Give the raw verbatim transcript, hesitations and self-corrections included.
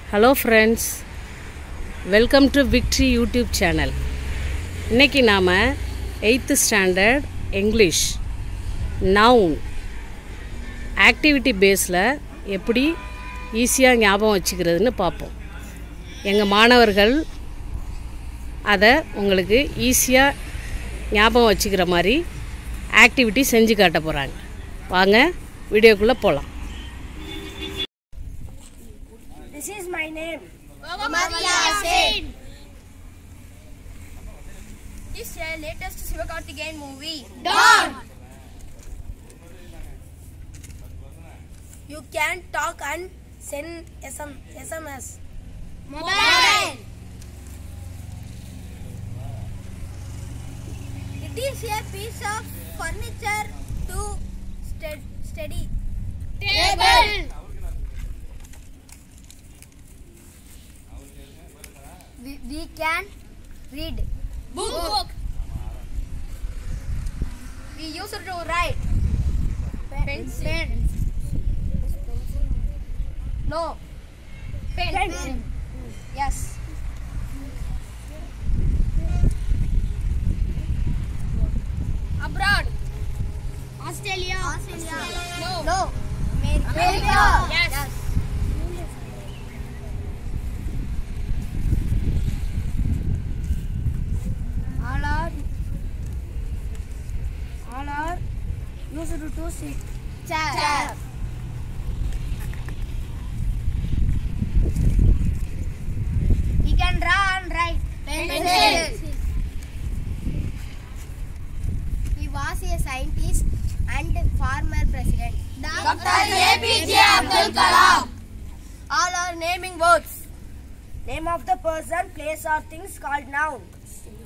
Hello friends, welcome to Victory YouTube channel. இன்னைக்கு நாம eighth standard English Noun activity baseல எப்படி ஈஸியா ஞாபகம் வச்சுக்கிறதுன்னு பாப்போம். எங்க மாணவர்கள் அத உங்களுக்கு ஈஸியா ஞாபகம் வச்சுக்கிற மாதிரி ஆக்டிவிட்டி செஞ்சு காட்ட போறாங்க. வாங்க வீடியோக்குள்ள போலாம். This is my name. This is the latest Sivakarthikeyan movie. Noun. You can talk and send S M S. Mobile. It is a piece of furniture to study. Table. We, we can read. Book. Book. We use it to write. Pencil. Pen. No. Pen. Pencil. Yes. Abroad. Australia. Australia. No. No. America. America. Yes. Yes. All are all are used to sit. Chair. Chair. We can draw and write. Pencil. He was a scientist and former president. Doctor A P J Abdul Kalam. All are naming words. Name of the person, place or things called noun.